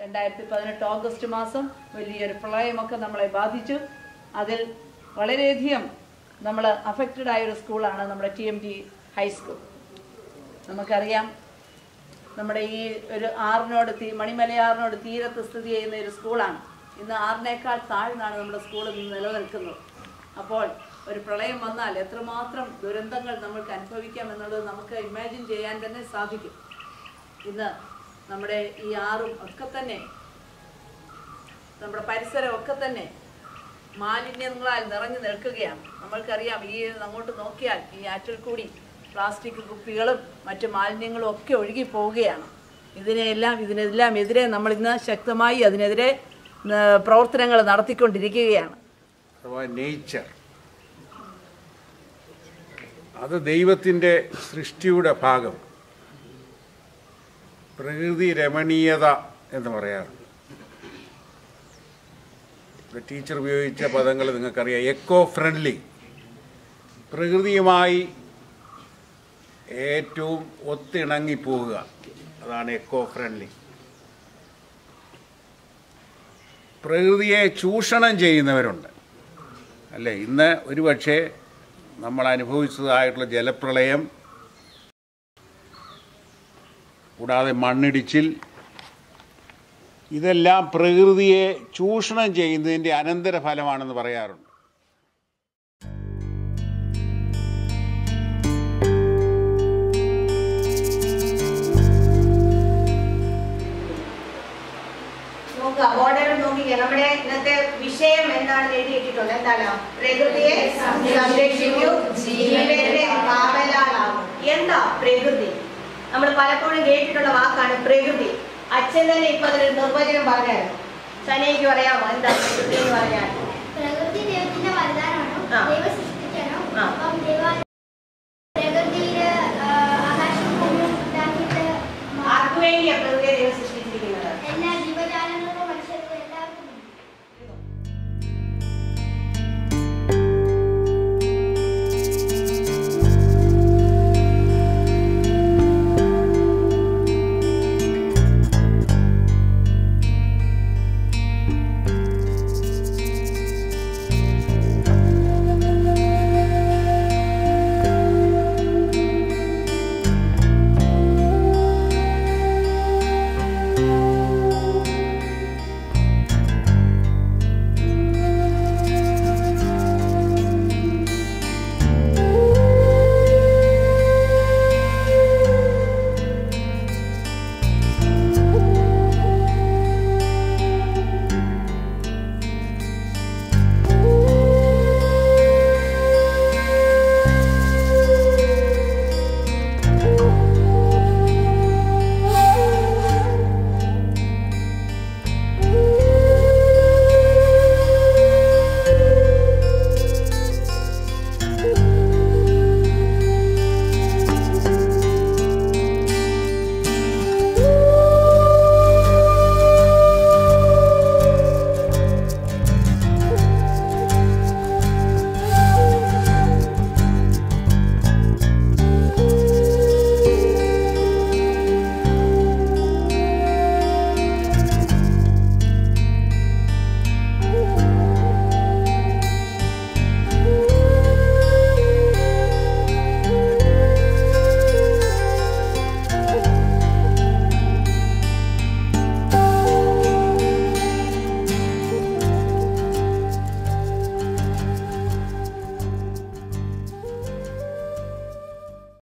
2018 August മാസം വലിയൊരു പ്രളയമൊക്കെ നമ്മളെ ബാധിച്ചു. അതിൽ വളരെയധികം നമ്മൾ അഫക്റ്റഡ് ആയൊരു സ്കൂളാണ് നമ്മുടെ TMT ഹൈസ്കൂൾ. നമുക്കറിയാം, നമ്മുടെ ഈ ഒരു മണിമലയാറിനോട് തീരത്ത് സ്ഥിതി ചെയ്യുന്ന ഒരു സ്കൂളാണ്. ഇന്ന് 6-നേക്കാൾ താഴ്ന്നാണ് നമ്മുടെ സ്കൂളിൽ നിലനിൽക്കുന്നത്. അപ്പോൾ ഒരു പ്രളയം വന്നാൽ എത്രമാത്രം ദുരന്തങ്ങൾ നമ്മൾക്ക് അനുഭവിക്കാം എന്നുള്ളത് നമുക്ക് ഇമാജിൻ ചെയ്യാൻ തന്നെ സാധിക്കും. ഇന്ന് നമ്മുടെ ഈ ആറും ഒക്കെ തന്നെ, നമ്മുടെ പരിസരം ഒക്കെ തന്നെ മാലിന്യങ്ങളാൽ നിറഞ്ഞു നിൽക്കുകയാണ്. നമ്മൾക്കറിയാം, ഈ അങ്ങോട്ട് നോക്കിയാൽ ഈ ആറ്റിൽ കൂടി പ്ലാസ്റ്റിക് കുപ്പികളും മറ്റു മാലിന്യങ്ങളും ഒക്കെ ഒഴുകി പോവുകയാണ്. ഇതിനെല്ലാം എതിരെ നമ്മൾ ഇന്ന് ശക്തമായി അതിനെതിരെ പ്രവർത്തനങ്ങൾ നടത്തിക്കൊണ്ടിരിക്കുകയാണ്. നേച്ചർ അത് ദൈവത്തിൻ്റെ സൃഷ്ടിയുടെ ഭാഗം, പ്രകൃതി രമണീയത എന്ന് പറയാറുണ്ട്. ടീച്ചർ ഉപയോഗിച്ച പദങ്ങൾ നിങ്ങൾക്കറിയാം. എക്കോ ഫ്രണ്ട്ലി, പ്രകൃതിയുമായി ഏറ്റവും ഒത്തിണങ്ങിപ്പോവുക, അതാണ് എക്കോ ഫ്രണ്ട്ലി. പ്രകൃതിയെ ചൂഷണം ചെയ്യുന്നവരുണ്ട് അല്ലേ? ഇന്ന് ഒരുപക്ഷെ നമ്മൾ അനുഭവിച്ചതായിട്ടുള്ള ജലപ്രളയം, കൂടാതെ മണ്ണിടിച്ചിൽ, ഇതെല്ലാം പ്രകൃതിയെ ചൂഷണം ചെയ്യുന്നതിൻ്റെ അനന്തരഫലമാണെന്ന് പറയാറുണ്ട്. നമ്മുടെ ഇന്നത്തെ വിഷയം എന്താണെന്ന് എഴുതിയിട്ടുണ്ട്. എന്താണ്? പ്രകൃതിയെ സംരക്ഷിക്കൂ, ജീവന്റെ കാവലാളാകും. എന്താ പ്രകൃതി? നമ്മൾ പലപ്പോഴും കേട്ടിട്ടുള്ള വാക്കാണ് പ്രകൃതി. അച്ഛൻ തന്നെ ഇപ്പൊ അതിനൊരു നിർവചനം പറഞ്ഞായിരുന്നു. സനയ്ക്ക് പറയാമോ എന്താ പ്രകൃതി എന്ന് പറഞ്ഞാൽ? പ്രകൃതി ദൈവത്തിന്റെ വരദാനമാണ്. ദൈവ